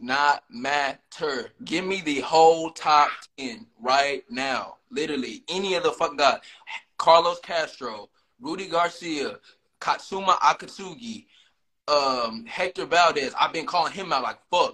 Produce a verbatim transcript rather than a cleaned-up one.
not matter. Give me the whole top ten right now. Literally, any of the fucking guys. Carlos Castro, Rudy Garcia, Katsuma Akatsugi, um, Hector Valdez. I've been calling him out like fuck.